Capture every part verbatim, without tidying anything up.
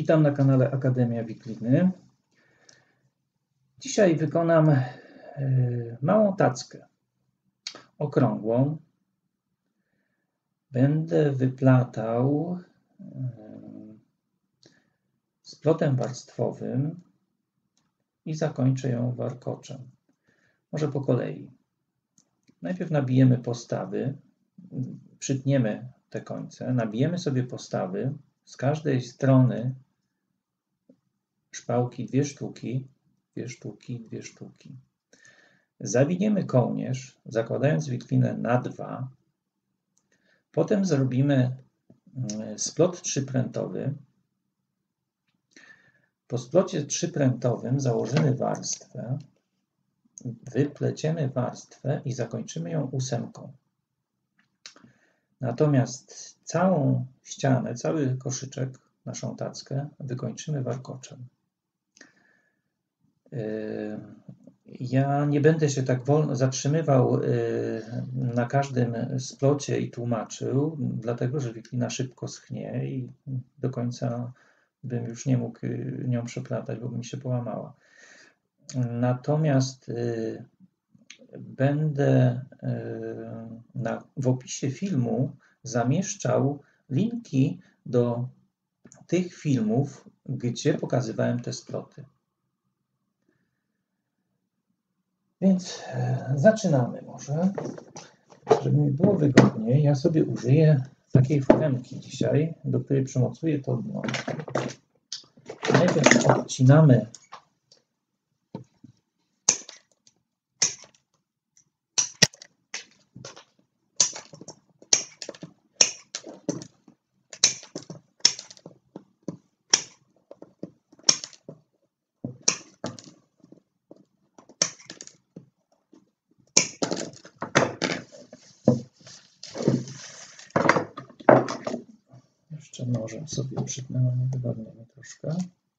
Witam na kanale Akademia Wikliny. Dzisiaj wykonam małą tackę okrągłą. Będę wyplatał splotem warstwowym i zakończę ją warkoczem. Może po kolei. Najpierw nabijemy postawy, przytniemy te końce, nabijemy sobie postawy z każdej strony szpałki dwie sztuki, dwie sztuki, dwie sztuki. Zawiniemy kołnierz, zakładając wiklinę na dwa. Potem zrobimy splot trzyprętowy. Po splocie trzyprętowym założymy warstwę, wypleciemy warstwę i zakończymy ją ósemką. Natomiast całą ścianę, cały koszyczek, naszą tackę, wykończymy warkoczem. Ja nie będę się tak wolno zatrzymywał na każdym splocie i tłumaczył, dlatego że wiklina szybko schnie i do końca bym już nie mógł nią przeplatać, bo by mi się połamała. Natomiast będę na, w opisie filmu zamieszczał linki do tych filmów, gdzie pokazywałem te sploty. Więc zaczynamy może. Żeby mi było wygodniej, ja sobie użyję takiej foremki dzisiaj, do której przymocuję to dno. Najpierw odcinamy jeszcze nożem sobie przytnę, niewygodnie mi troszkę.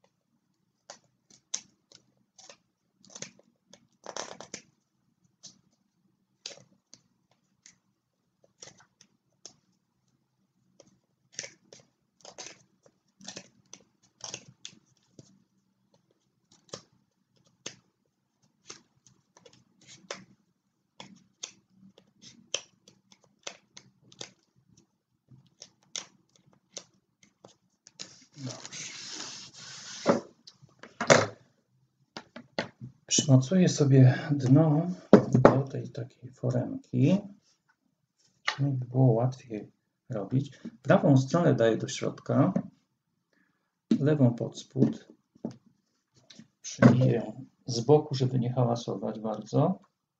Przymocuję sobie dno do tej takiej foremki, żeby było łatwiej robić. Prawą stronę daję do środka, lewą pod spód. Przybiję z boku, żeby nie hałasować bardzo.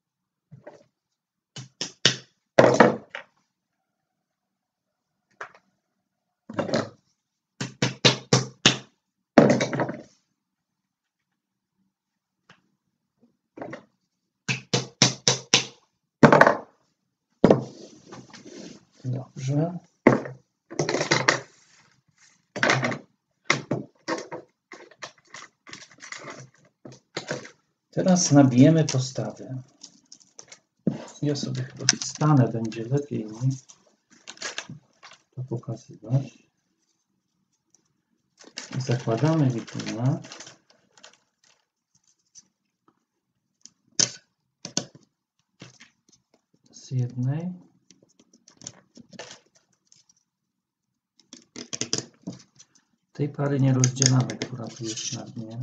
Dobrze. Teraz nabijemy postawy. Ja sobie chyba stanę, będzie lepiej mi to pokazywać. Zakładamy wiklinę. Z jednej. Tej pary nie rozdzielamy, która tu jest na dnie.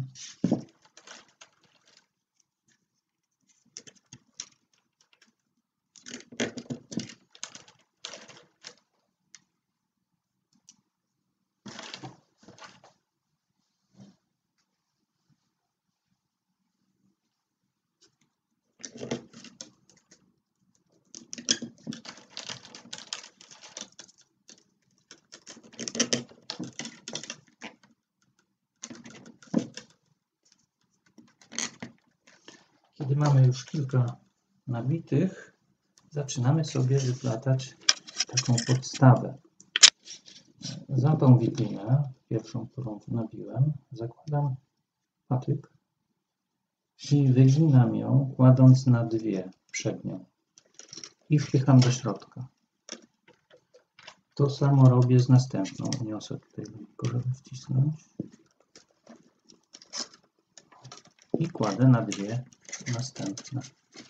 Kiedy mamy już kilka nabitych, zaczynamy sobie wyplatać taką podstawę. Za tą wiklinę, pierwszą, którą nabiłem, zakładam patyk i wyginam ją, kładąc na dwie przednią i wpycham do środka. To samo robię z następną. Uniosę tutaj, żeby wcisnąć. I kładę na dwie następne.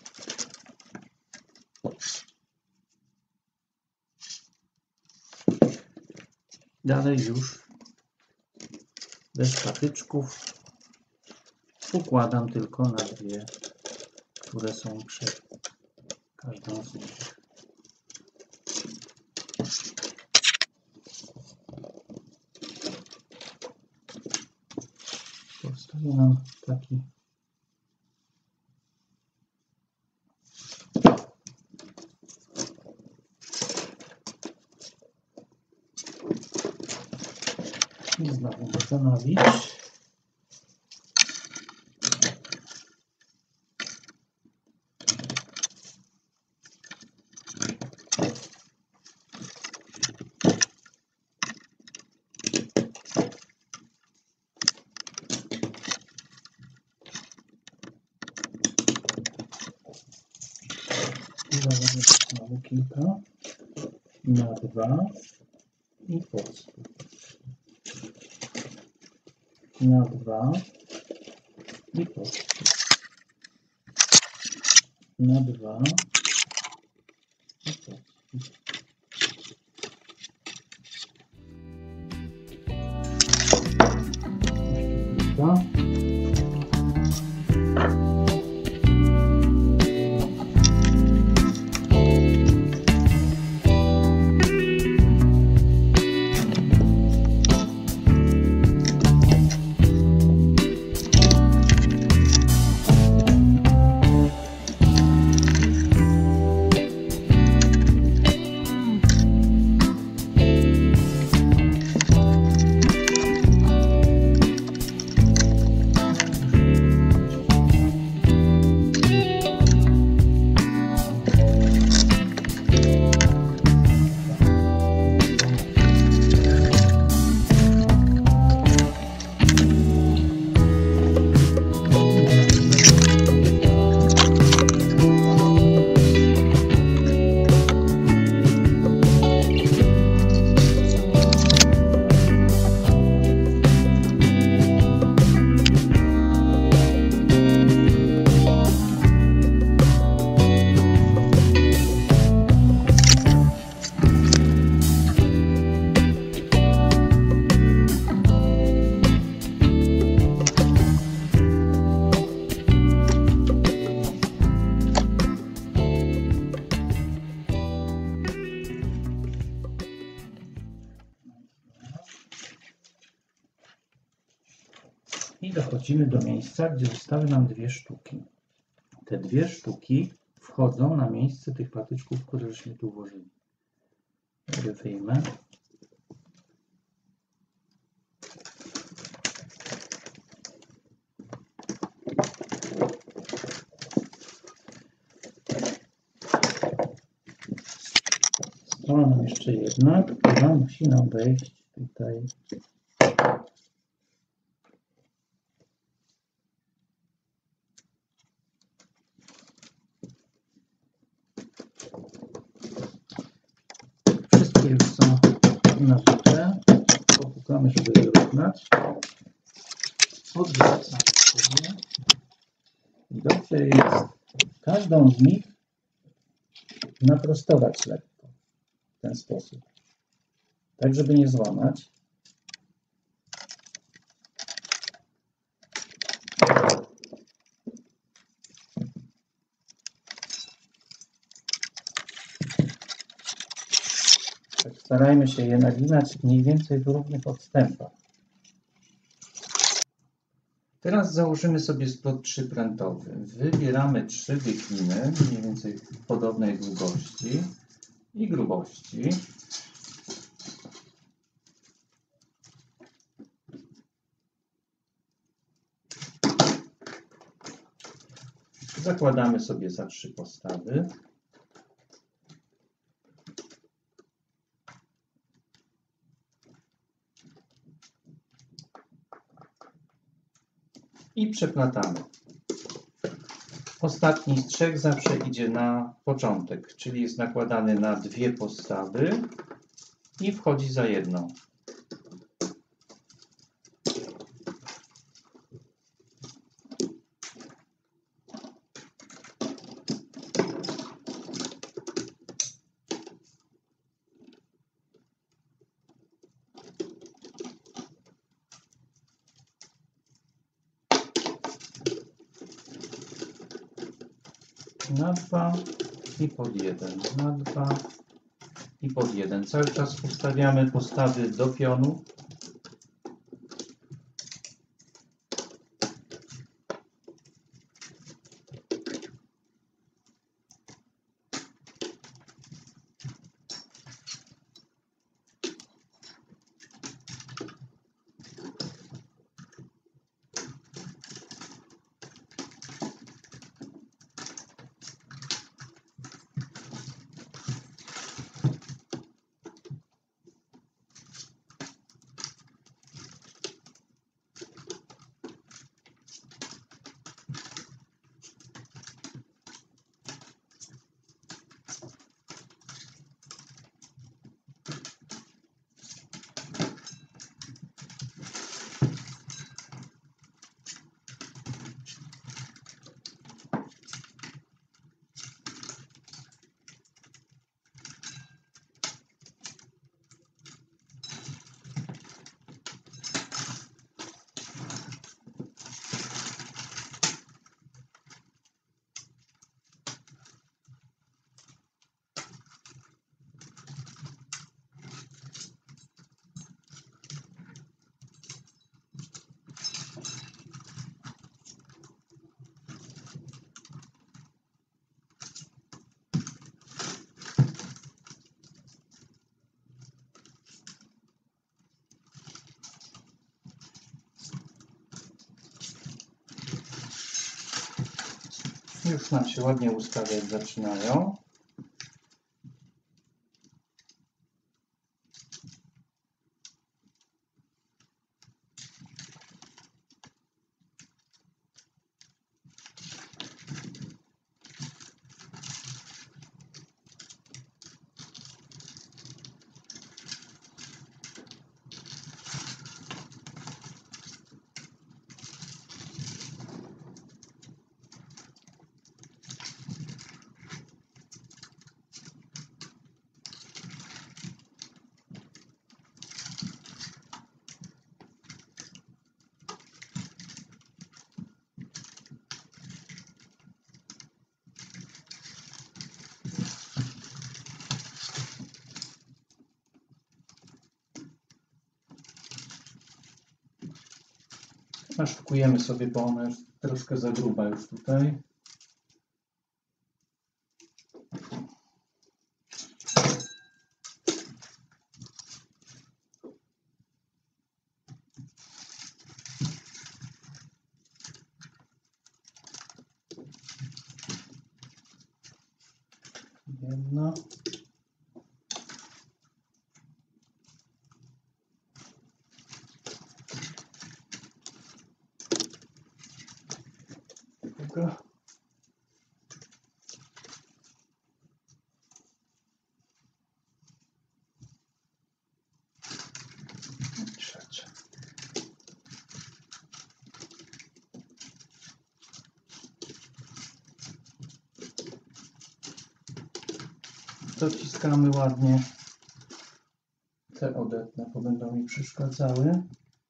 Dalej już bez patyczków układam tylko na dwie, które są przed każdą z nich. Powstaje nam taki i znowu postanowić. I założę znowu kilka na dwa i podstół. Na dwa i podstół. Na dwa i podstół. Kilka. I dochodzimy do miejsca, gdzie zostały nam dwie sztuki. Te dwie sztuki wchodzą na miejsce tych patyczków, które żeśmy tu włożyli. Ja wyjmę. Została nam jeszcze jedna, która musi nam wejść tutaj. Wszystkie już są nabite. Popukamy, żeby wyrównać. Odwracamy sobie. I dobrze jest każdą z nich naprostować lekko w ten sposób. Tak, żeby nie złamać. Tak, starajmy się je naginać mniej więcej w równych odstępach. Teraz założymy sobie splot trzyprętowy. Wybieramy trzy wykliny, mniej więcej podobnej długości i grubości. Zakładamy sobie za trzy postawy. I przeplatamy. Ostatni z trzech zawsze idzie na początek, czyli jest nakładany na dwie postawy i wchodzi za jedną. Na dwa i pod jeden, na dwa i pod jeden. Cały czas ustawiamy postawy do pionu. Już nam się ładnie ustawiać zaczynają. Naszpukujemy sobie, bo ona jest troszkę za gruba już tutaj. Jedna. Druga. I trzecia. Dociskamy ładnie. Te odetnę, bo będą mi przeszkadzały.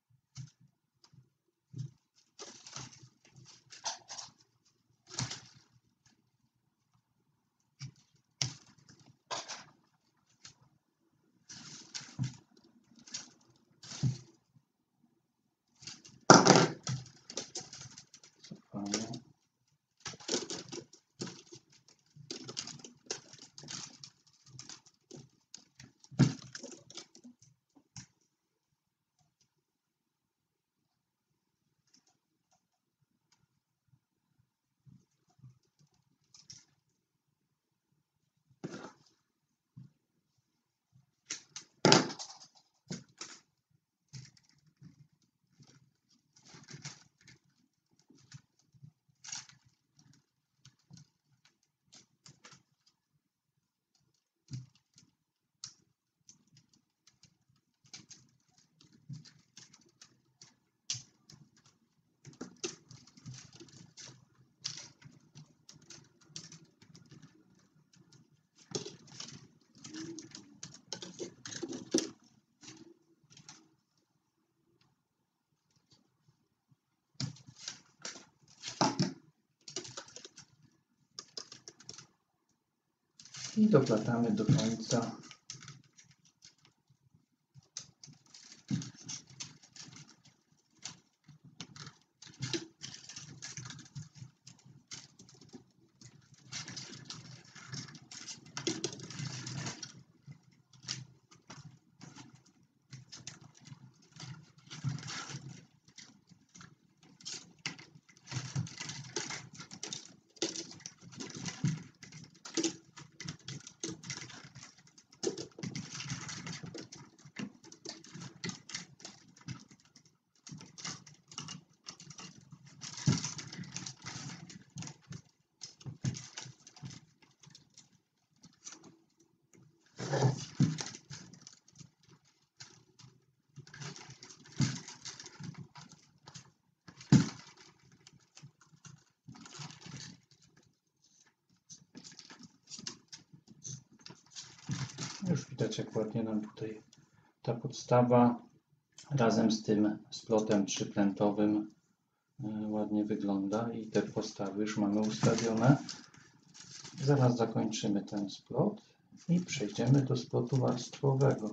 Cofamy. i doplatamy do końca. Już widać, jak ładnie nam tutaj ta podstawa razem z tym splotem trzyprętowym ładnie wygląda i te podstawy już mamy ustawione. Zaraz zakończymy ten splot i przejdziemy do splotu warstwowego.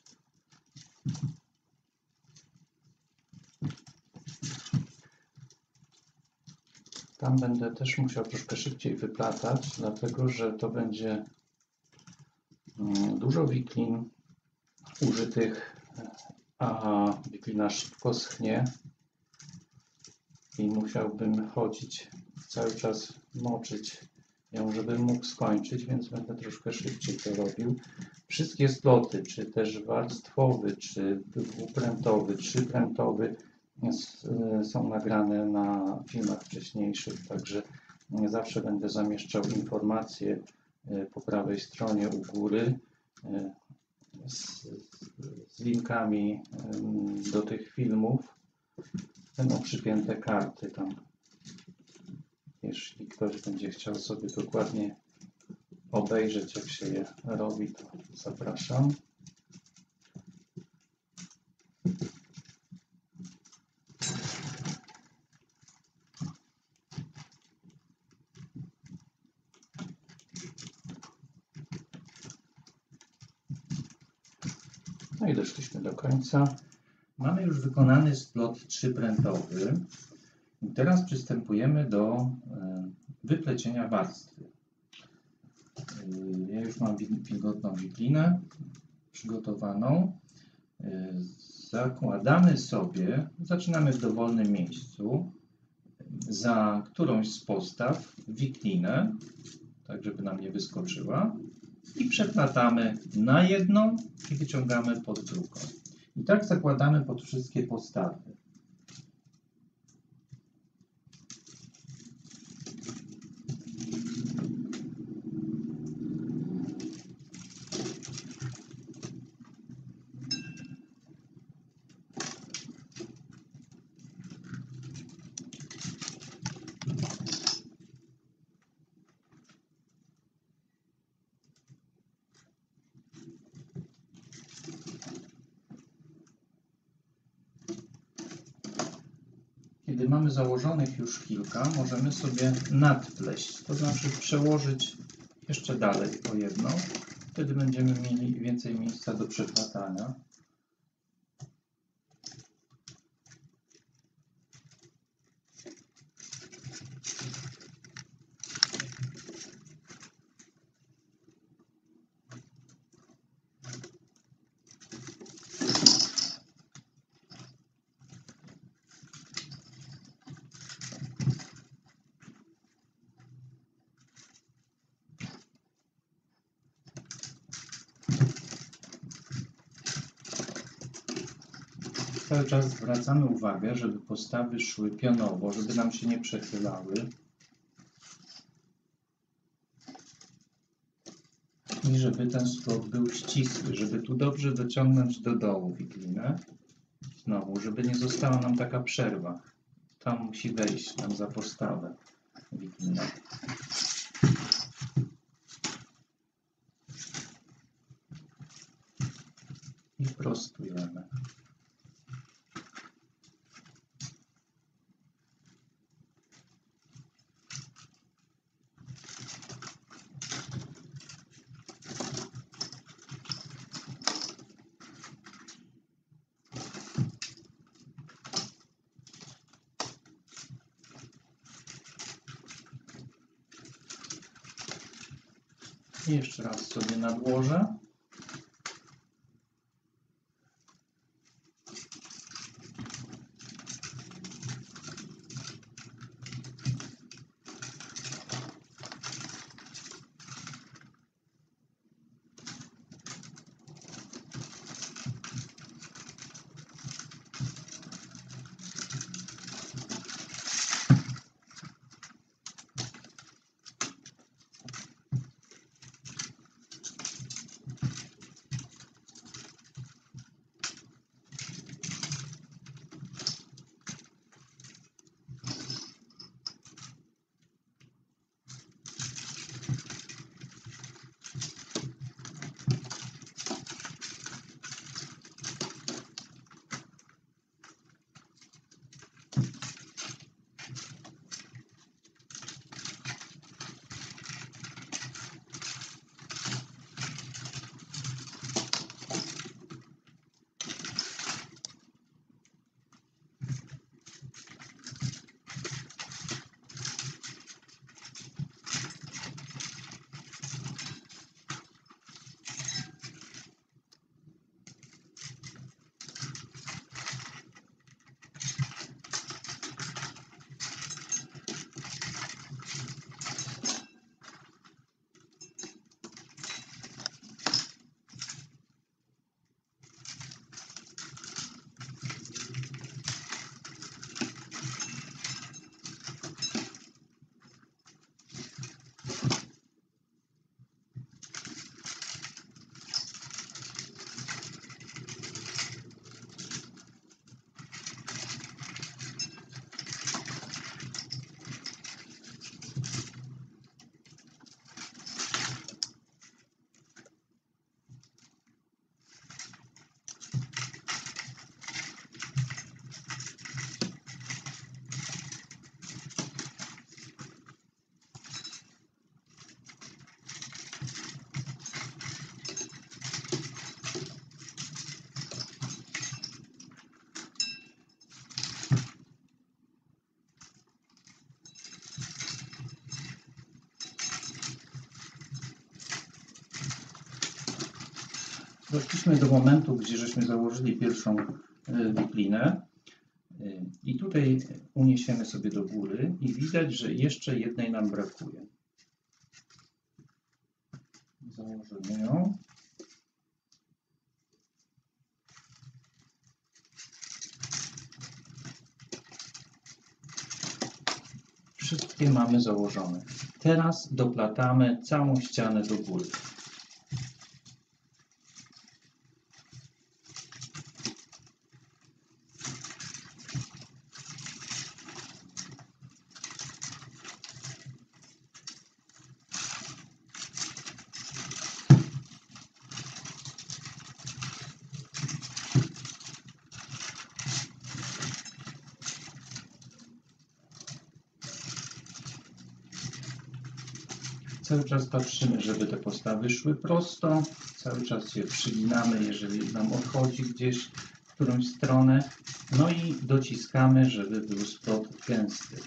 Tam będę też musiał troszkę szybciej wyplatać, dlatego że to będzie dużo wiklin użytych, a wiklina szybko schnie i musiałbym chodzić, cały czas moczyć ją, żebym mógł skończyć, więc będę troszkę szybciej to robił. Wszystkie sploty, czy też warstwowy, czy dwuprętowy, trzyprętowy są nagrane na filmach wcześniejszych, także zawsze będę zamieszczał informacje po prawej stronie u góry z, z linkami do tych filmów. Będą przypięte karty tam. Jeśli ktoś będzie chciał sobie dokładnie obejrzeć, jak się je robi, to zapraszam. No i doszliśmy do końca. Mamy już wykonany splot trzyprętowy. I teraz przystępujemy do wyplecienia warstwy. Ja już mam wilgotną wiklinę przygotowaną. Zakładamy sobie, zaczynamy w dowolnym miejscu, za którąś z postaw wiklinę, tak żeby nam nie wyskoczyła, i przeplatamy na jedną i wyciągamy pod drugą. I tak zakładamy pod wszystkie postawy. Kiedy mamy założonych już kilka, możemy sobie nadpleść, to znaczy przełożyć jeszcze dalej o jedną. Wtedy będziemy mieli więcej miejsca do przeplatania. Cały czas zwracamy uwagę, żeby postawy szły pionowo, żeby nam się nie przechylały. I żeby ten splot był ścisły, żeby tu dobrze dociągnąć do dołu wiklinę. Znowu, żeby nie została nam taka przerwa. Tam musi wejść nam za postawę wiklina. I prostujemy. I jeszcze raz sobie nadłożę. Doszliśmy do momentu, gdzie żeśmy założyli pierwszą wiklinę i tutaj uniesiemy sobie do góry i widać, że jeszcze jednej nam brakuje. Założymy ją. Wszystkie mamy założone. Teraz doplatamy całą ścianę do góry. Cały czas patrzymy, żeby te postawy szły prosto. Cały czas się przyginamy, jeżeli nam odchodzi gdzieś w którąś stronę. No i dociskamy, żeby był splot gęsty.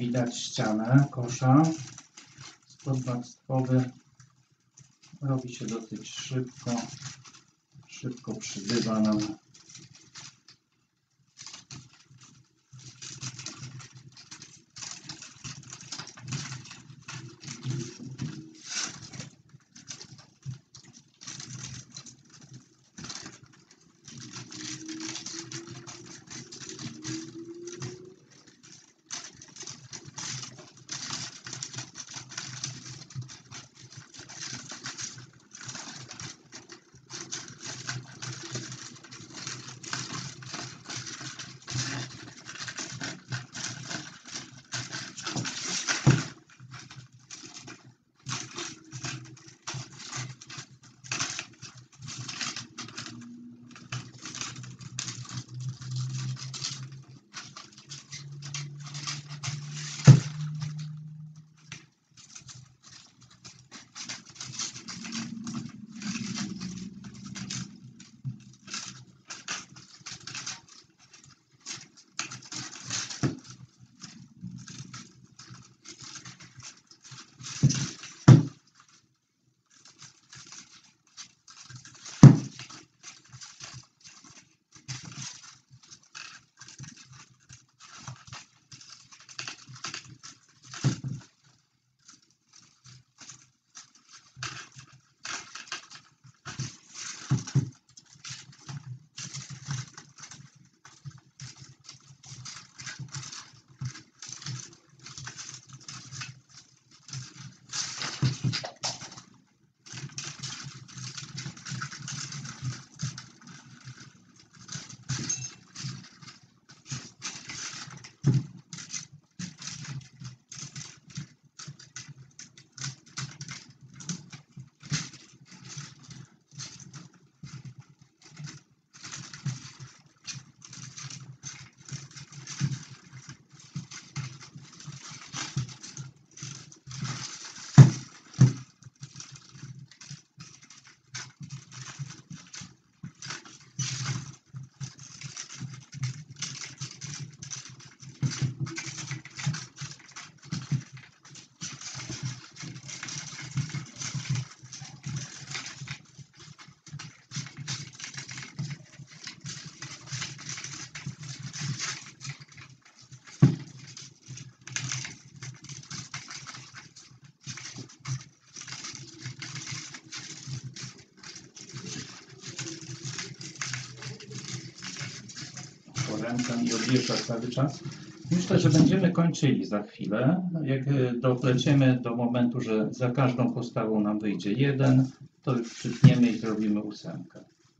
widać ścianę kosza. Spod warstwowy robi się dosyć szybko. Szybko przybywa nam. Rękę i odjeżdża cały czas. Myślę, że będziemy kończyli za chwilę. Jak dopleciemy do momentu, że za każdą postawą nam wyjdzie jeden, to już przytniemy i zrobimy ósemkę.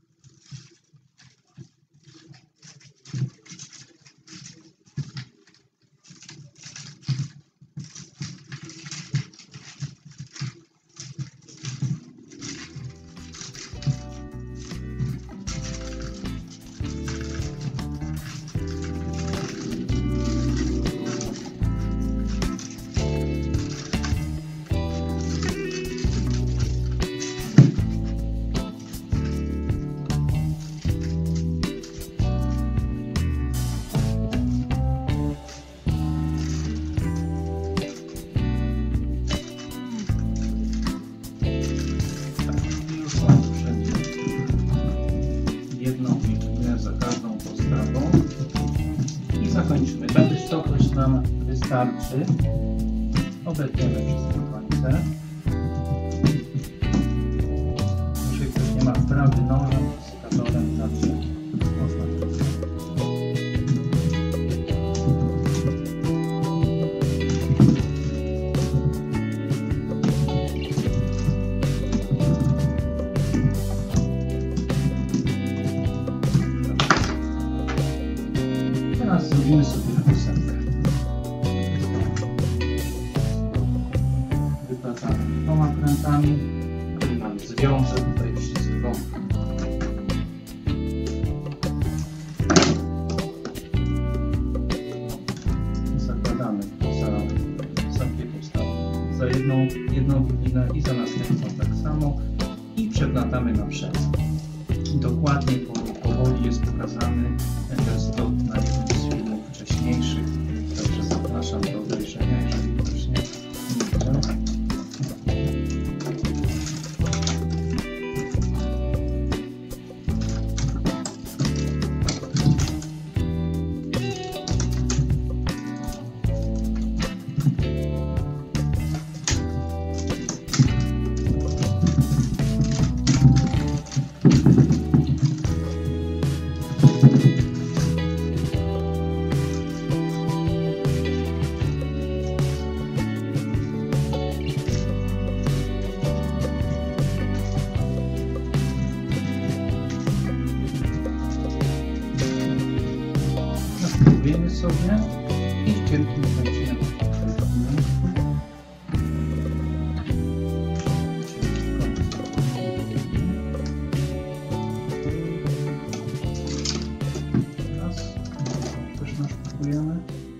Zakończymy. Ta wysokość nam wystarczy. Obetniemy wszystkie końce. Jeżeli ktoś nie ma wprawy nożem, sekatorem zawsze można. Teraz zrobimy sobie ósemkę. Wypłacamy dwoma krętami. I nam zwiąże tutaj wszystko. Zakładamy za wysokie postawy. Za jedną, jedną godzinę i za następną tak samo. I przeplatamy na przez. Dokładnie powoli jest pokazany ten stop na jednym z filmów wcześniejszych. Także zapraszam do obejrzenia. i cienkim końcem. Teraz też naszpakujemy.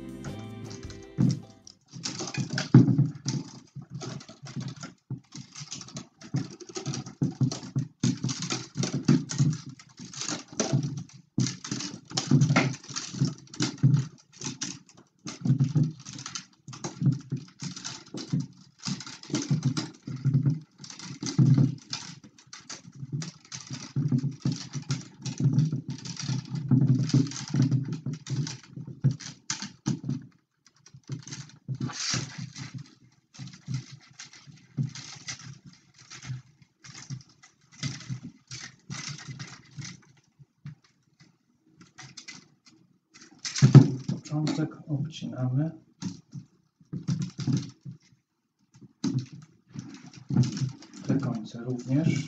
Początek obcinamy. Te końce również.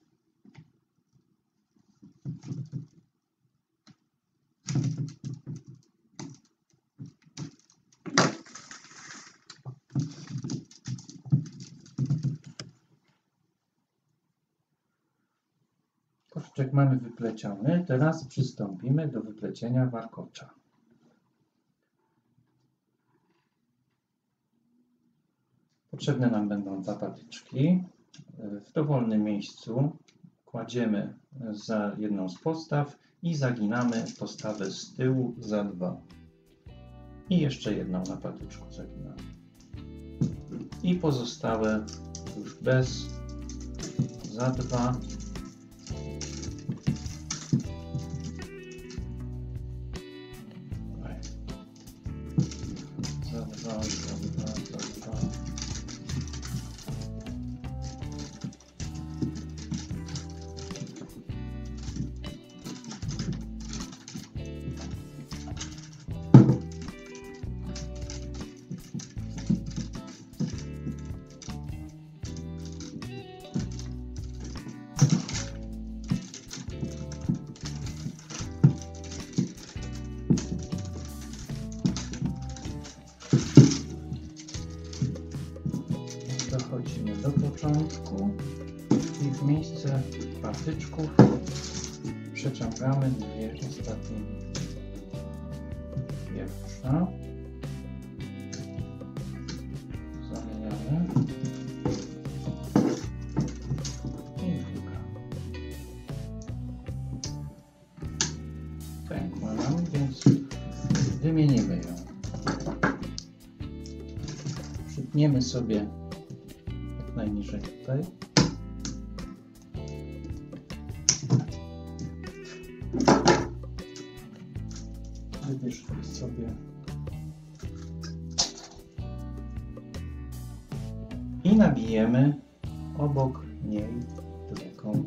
Koszyczek mamy wypleciony. Teraz przystąpimy do wyplecienia warkocza. Potrzebne nam będą dwa patyczki. W dowolnym miejscu kładziemy za jedną z podstaw i zaginamy postawę z tyłu za dwa. I jeszcze jedną na patyczku zaginamy. I pozostałe już bez za dwa. Za dwa, za dwa, za dwa. Dochodzimy do początku i w miejsce patyczków przeciągamy dwie ostatnie nitki. Pierwsza, zamieniamy i druga. Pękła nam, więc wymienimy ją. Przytniemy sobie najniżej tutaj. Wybierzmy sobie i nabijemy obok niej dleką.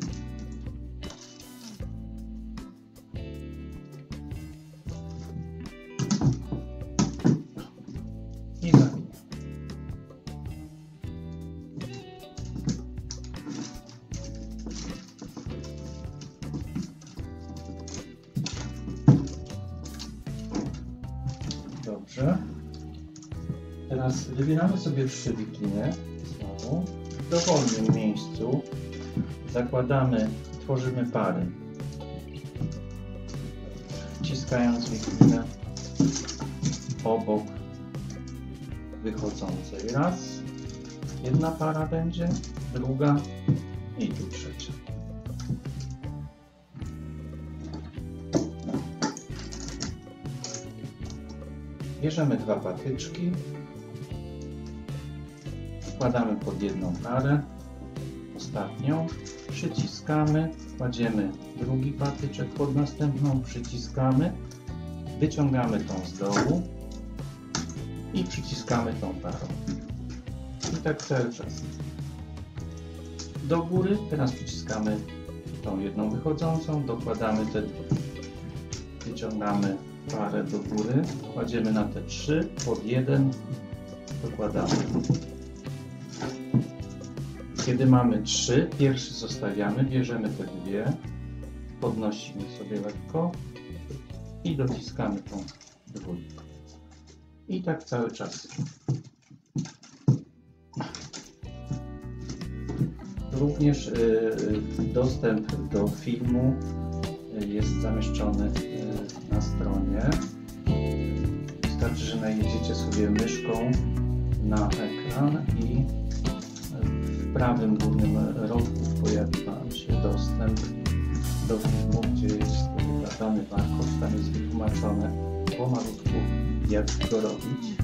I zabijamy. Dobrze. Teraz wybieramy sobie trzy wikliny. Znowu. W dowolnym miejscu zakładamy, tworzymy pary. Wciskając wiklinę obok wychodzącej. Raz. Jedna para będzie, druga i tu trzecia. Bierzemy dwa patyczki, wkładamy pod jedną parę, ostatnią, przyciskamy, kładziemy drugi patyczek pod następną, przyciskamy, wyciągamy tą z dołu i przyciskamy tą parą. I tak cały czas. Do góry, teraz przyciskamy tą jedną wychodzącą, dokładamy te dwie. Wyciągamy parę do góry, kładziemy na te trzy, pod jeden, dokładamy. Kiedy mamy trzy, pierwszy zostawiamy, bierzemy te dwie, podnosimy sobie lekko i dociskamy tą dwójkę. I tak cały czas. Również y, dostęp do filmu jest zamieszczony y, na stronie. Wystarczy, że najedziecie sobie myszką na ekran i w prawym górnym rogu pojawi Wam się dostęp do filmu, gdzie jest wykazany barkod. Tam jest wytłumaczone pomalutku, jak go robić.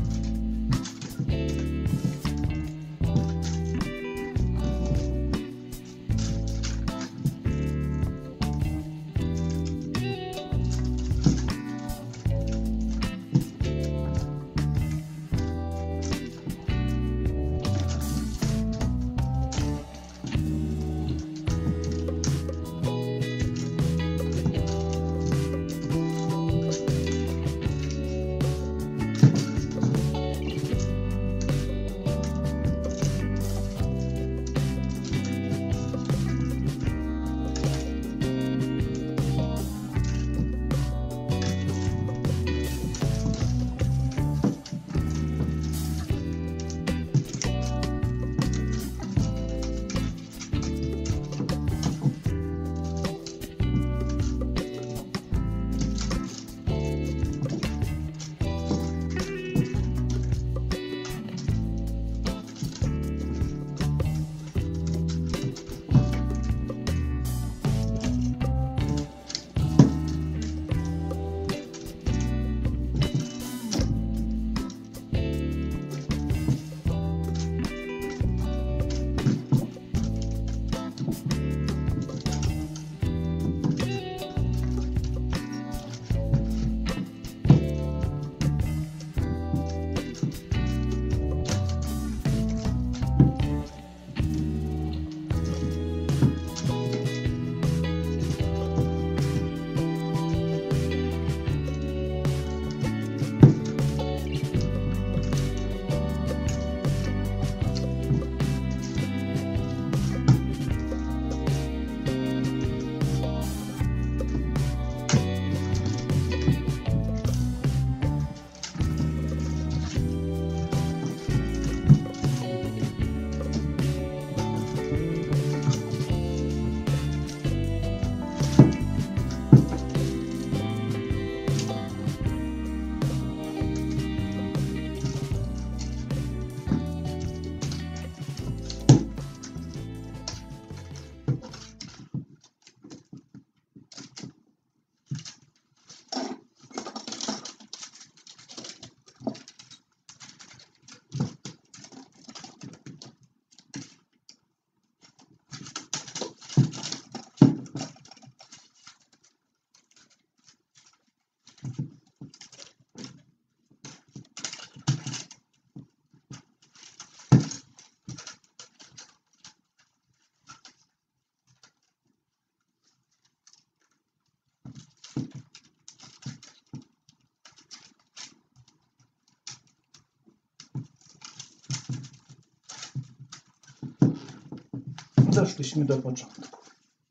Doszliśmy do początku.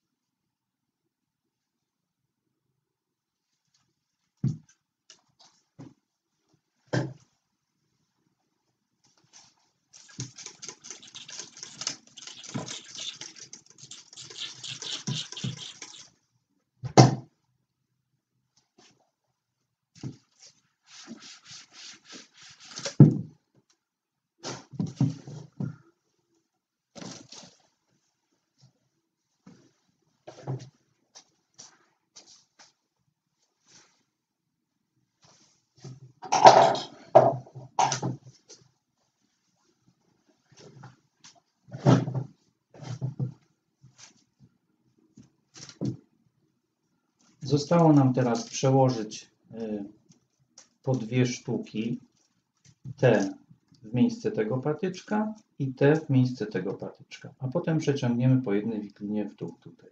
Zostało nam teraz przełożyć po dwie sztuki, te w miejsce tego patyczka i te w miejsce tego patyczka, a potem przeciągniemy po jednej wiklinie w dół tutaj.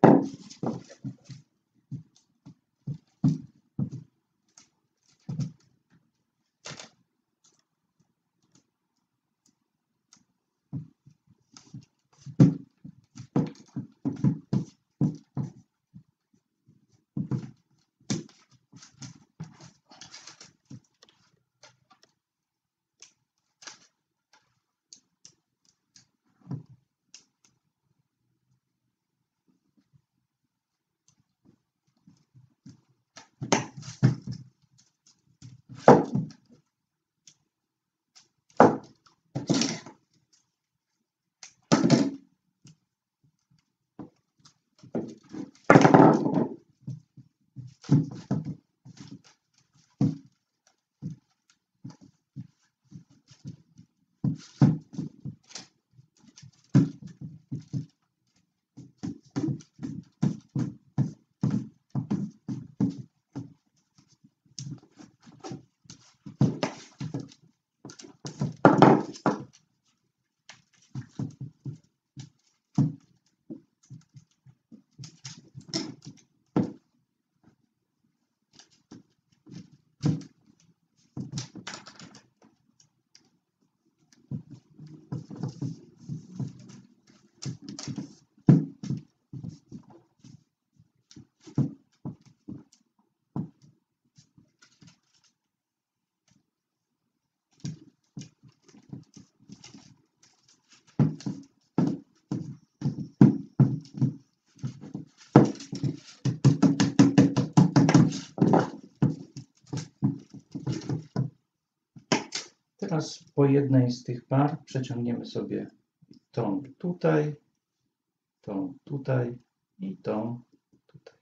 Teraz po jednej z tych par przeciągniemy sobie tą tutaj, tą tutaj i tą tutaj.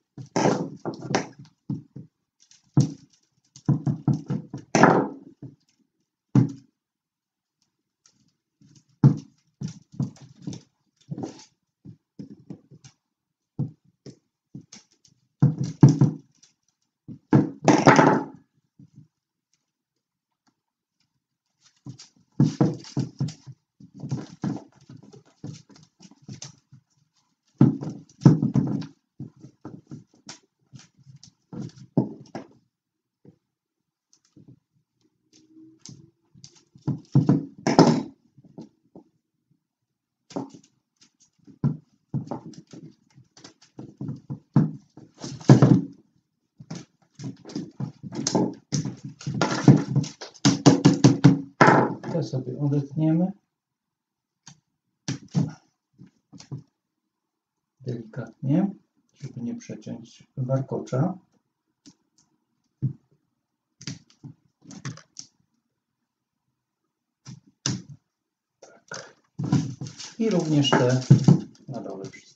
To sobie odetniemy delikatnie, żeby nie przeciąć warkocza. Tak. I również te na dole wszystkie.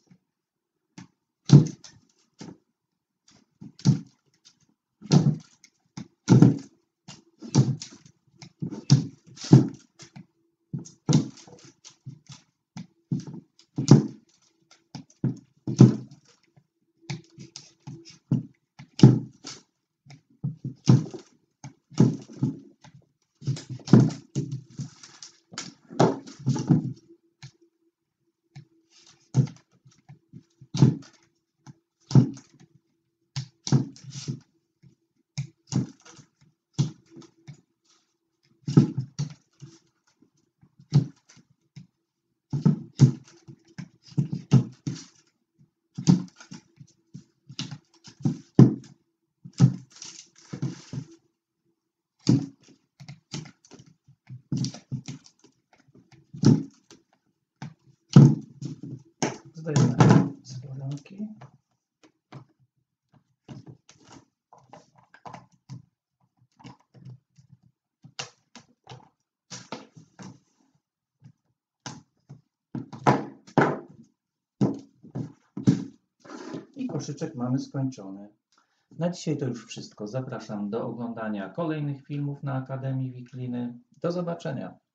Zdejmę składanki. I koszyczek mamy skończony. Na dzisiaj to już wszystko. Zapraszam do oglądania kolejnych filmów na Akademii Wikliny. Do zobaczenia.